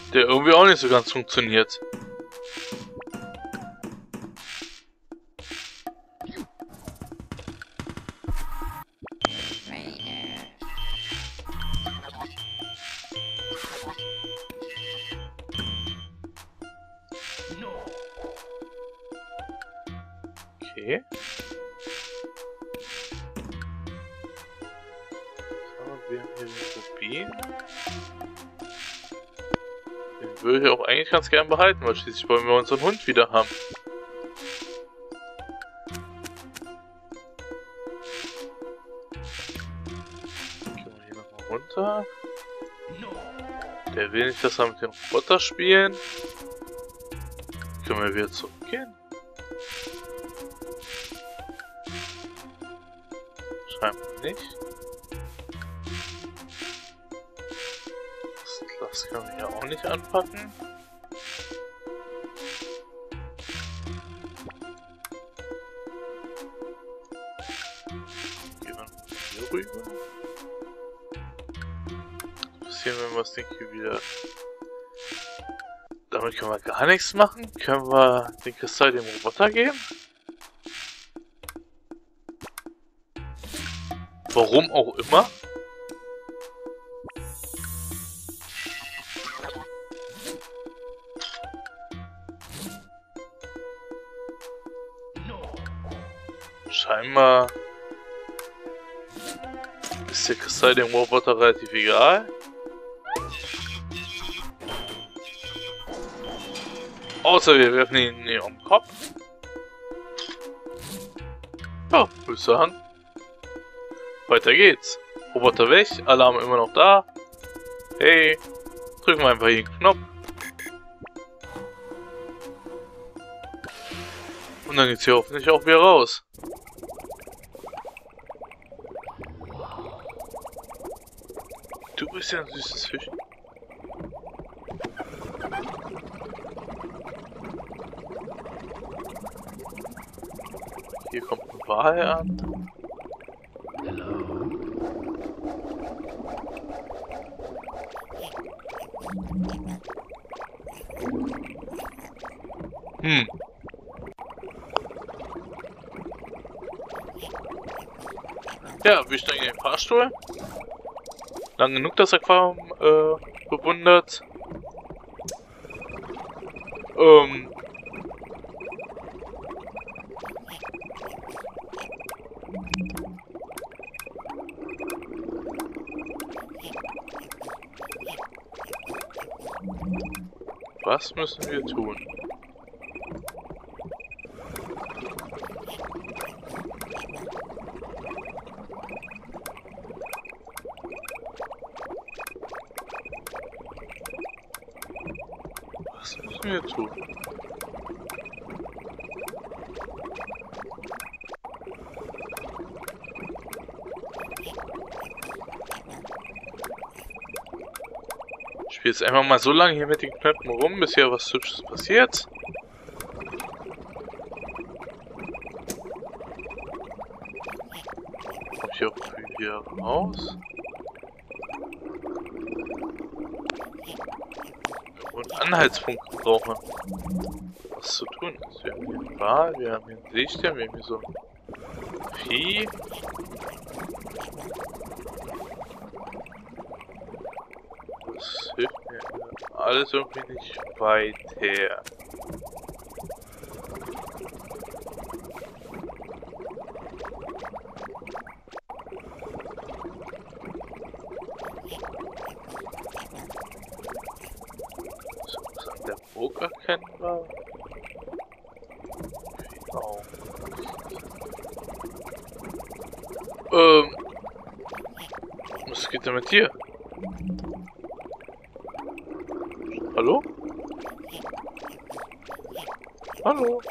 Der irgendwie auch nicht so ganz funktioniert. Okay. So, wir haben hier den Rubin. Den würde ich auch eigentlich ganz gern behalten, weil schließlich wollen wir unseren Hund wieder haben. Gehen wir hier nochmal runter. Der will nicht, dass wir mit dem Roboter spielen. Können wir wieder zurückgehen? Scheinbar nicht. Das können wir ja auch nicht anpacken. Gehen wir hier rüber. Passieren, wenn wir das Ding hier wieder... Damit können wir gar nichts machen. Können wir den Kristall dem Roboter geben? Warum auch immer. Scheinbar ist der Kristall dem Roboter relativ egal. Außer wir werfen ihn in den Kopf. Ja, würde ich sagen. Weiter geht's. Roboter weg, Alarm immer noch da. Hey, drücken wir einfach hier den Knopf. Und dann geht's hier hoffentlich auch wieder raus. Du bist ja ein süßes Fisch. Hier kommt ein Wal an. Ja, wir steigen in den Fahrstuhl. Lang genug das Aquarium bewundert. Was müssen wir tun? Was müssen wir tun? Ich spiele jetzt einfach mal so lange hier mit den Knöpfen rum, bis hier was Hübsches passiert. Komm ich auch wieder raus? Irgendwo einen Anhaltspunkt brauchen, was zu tun ist. Wir haben hier einen Wal, wir haben hier einen Seestern, wir haben hier so ein Vieh. Das hilft mir alles irgendwie nicht weiter. So, ist an der Burg erkennbar? Genau. Was geht denn mit dir? Hallo? Hallo?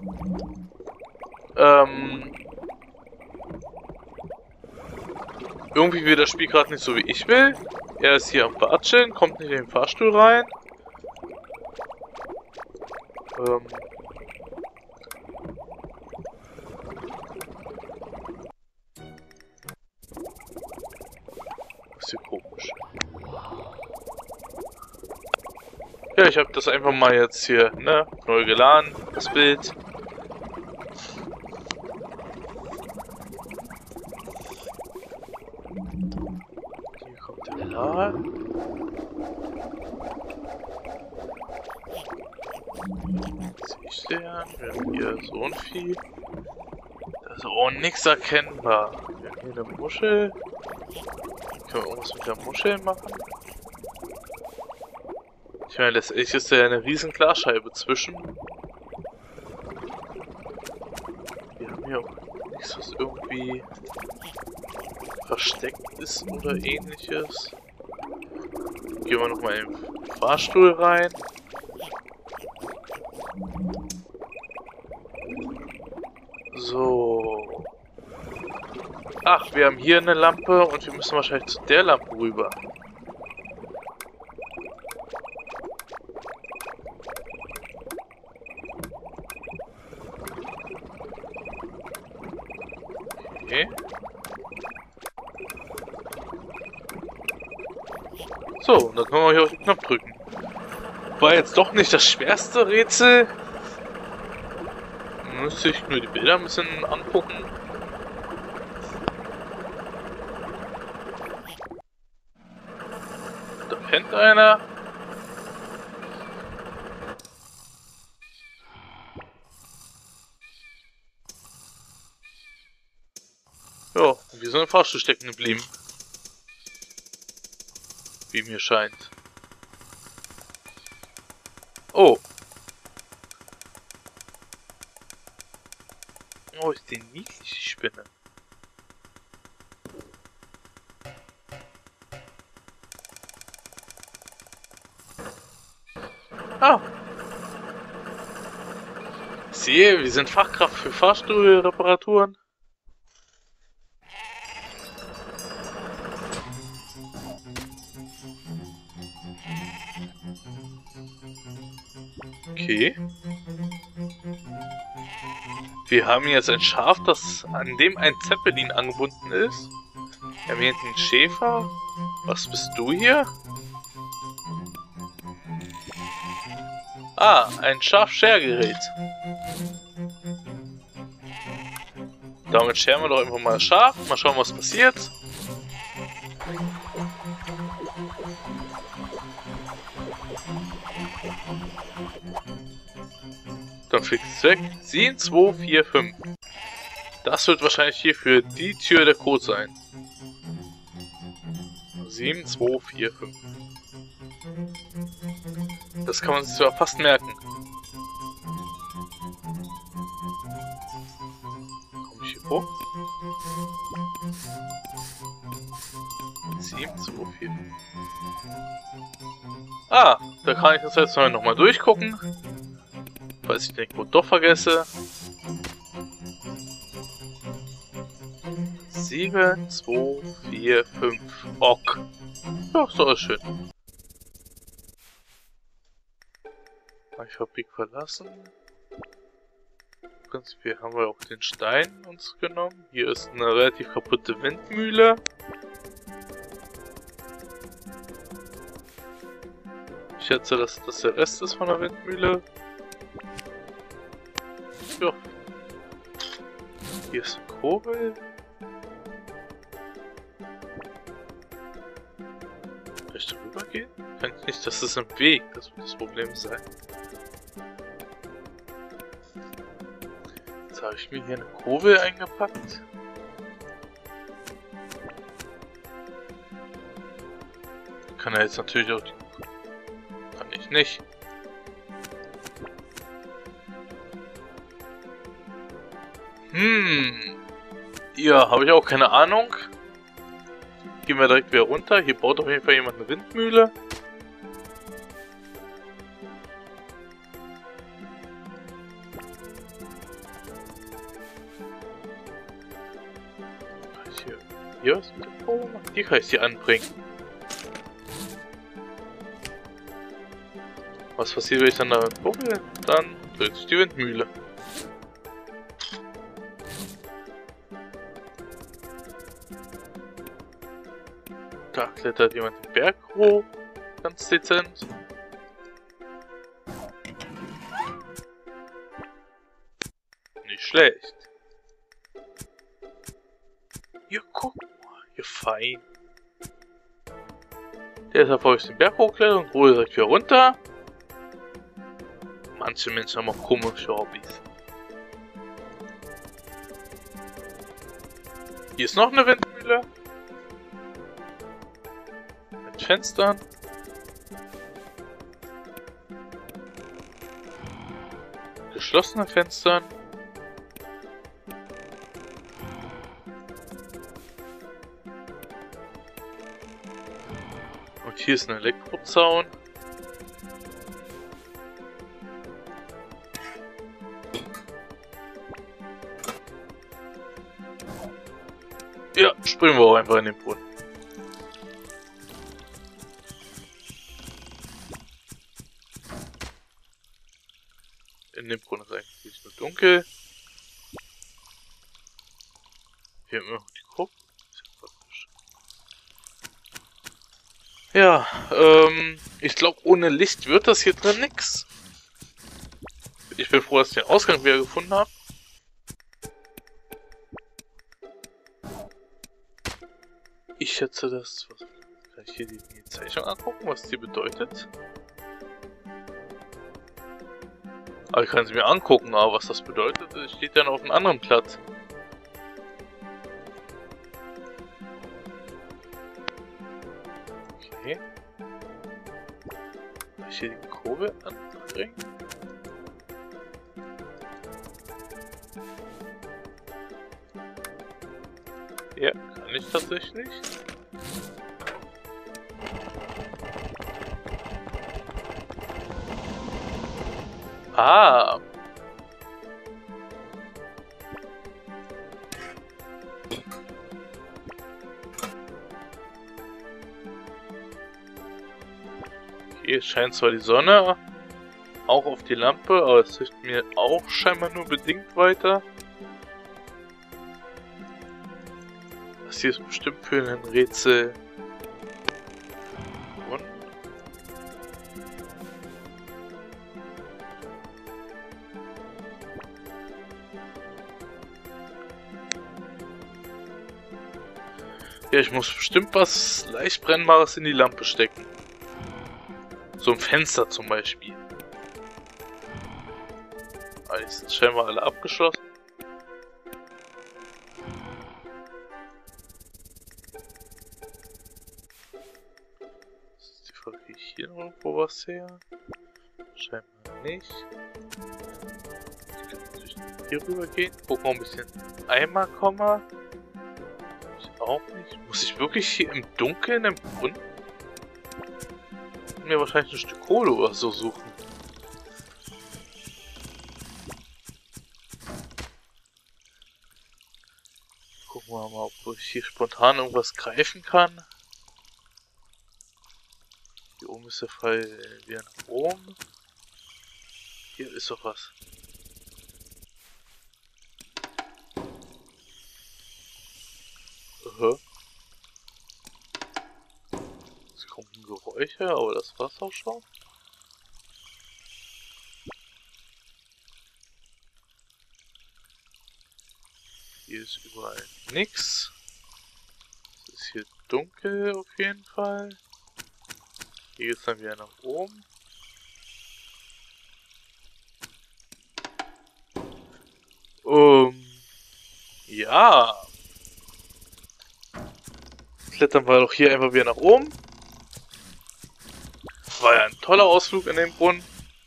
Irgendwie will das Spiel gerade nicht so wie ich will. Er ist hier am Watscheln, kommt nicht in den Fahrstuhl rein. Das ist hier komisch. Ja, ich habe das einfach mal jetzt hier, ne, neu geladen, das Bild. Hier kommt der Laden. Seestern, wir haben hier so ein Vieh. Da ist auch nichts erkennbar. Wir haben hier eine Muschel. Können wir irgendwas mit der Muschel machen? Ich meine, letztendlich ist da ja eine riesen Glasscheibe zwischen. Wir haben hier auch nichts, was irgendwie versteckt ist oder ähnliches. Gehen wir nochmal in den Fahrstuhl rein. So. Ach, wir haben hier eine Lampe und wir müssen wahrscheinlich zu der Lampe rüber. Okay. So, und dann können wir hier auf den Knopf drücken. War jetzt doch nicht das schwerste Rätsel. Müsste ich nur die Bilder ein bisschen angucken. Da pennt einer. Ja, wir sind im Fahrstuhl stecken geblieben. Wie mir scheint. Oh. Oh, ist die niedlich, die Spinne. Ah. Ich sehe, wir sind Fachkraft für Fahrstuhlreparaturen. Okay. Wir haben jetzt ein Schaf, an dem ein Zeppelin angebunden ist. Wir haben hier hinten einen Schäfer. Was bist du hier? Ah, ein Schafschergerät. Damit scheren wir doch einfach mal das Schaf. Mal schauen, was passiert. Dann fliegt es weg. 7, 2, 4, 5. Das wird wahrscheinlich hier für die Tür der Code sein. 7, 2, 4, 5. Das kann man sich zwar fast merken. Komme ich hier hoch? 7, 2, 4, 5. Ah, da kann ich das jetzt nochmal durchgucken. Falls ich den Code doch vergesse. 7, 2, 4, 5. Ok. Ja, so ist schön. Die Fabrik verlassen. Prinzipiell haben wir auch den Stein uns genommen. Hier ist eine relativ kaputte Windmühle. Ich schätze, dass das der Rest ist von der Windmühle. Ja. Hier ist ein Kurbel. Kann ich da rübergehen? Kann ich nicht, das ist im Weg, das wird das Problem sein. Jetzt habe ich mir hier eine Kurbel eingepackt. Kann er jetzt natürlich auch die... Kann ich nicht. Ja, habe ich auch keine Ahnung. Gehen wir direkt wieder runter. Hier baut auf jeden Fall jemand eine Windmühle. Hier was mit dem Baum? Hier kann ich sie anbringen. Was passiert, wenn ich dann da bummel? Dann dreht sich die Windmühle. Da klettert jemand den Berg hoch. Ganz dezent. schlecht. Ja, guck mal, ja fein. Deshalb wollte ich den Berg hochklettern und ruhe direkt wieder runter. Manche Menschen haben auch komische Hobbys. Hier ist noch eine Windmühle. Mit Fenstern. Geschlossenen Fenstern. Und hier ist ein Elektrozaun. Ja, springen wir auch einfach in den Brunnen. In dem Brunnen ist eigentlich nur dunkel. Hier haben wir noch die Gruppe. Ja, ich glaube, ohne Licht wird das hier drin nix. Ich bin froh, dass ich den Ausgang wieder gefunden habe. Ich schätze das. Was, kann ich hier die Zeichnung angucken, was die bedeutet? Aber ich kann sie mir angucken, aber was das bedeutet, steht dann auf einem anderen Blatt. Okay. Kann ich hier die Kurve anbringen? Ja, kann ich tatsächlich. Ah. Hier scheint zwar die Sonne auch auf die Lampe, aber es hilft mir auch scheinbar nur bedingt weiter. Das hier ist bestimmt für ein Rätsel. Und ja, ich muss bestimmt was leicht Brennbares in die Lampe stecken. So ein Fenster zum Beispiel. Ah, die sind scheinbar alle abgeschlossen. Kriege ich hier irgendwo was her? Scheinbar nicht. Ich kann natürlich hier rüber gehen. Gucken, ob ich den Eimer komme. Ich auch nicht. Muss ich wirklich hier im Dunkeln im Brunnen mir wahrscheinlich ein Stück Kohle oder so suchen? Gucken wir mal, ob ich hier spontan irgendwas greifen kann. Hier oben ist der Fall wieder nach oben. Hier ist doch was. Es kommt ein Geräusch her, aber das war's auch schon. Hier ist überall nichts. Es ist hier dunkel auf jeden Fall. Hier geht's dann wieder nach oben. Ja. Klettern wir doch hier einfach wieder nach oben. War ja ein toller Ausflug in den Brunnen.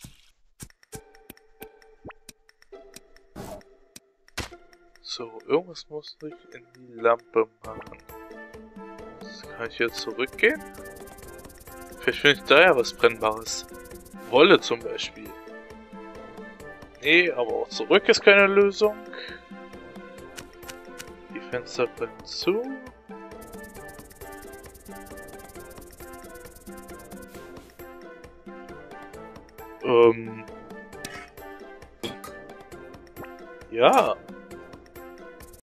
So, irgendwas muss ich in die Lampe machen. Jetzt kann ich jetzt zurückgehen. Vielleicht finde ich da ja was Brennbares. Wolle zum Beispiel. Nee, aber auch zurück ist keine Lösung. Die Fenster brennen zu. Ja.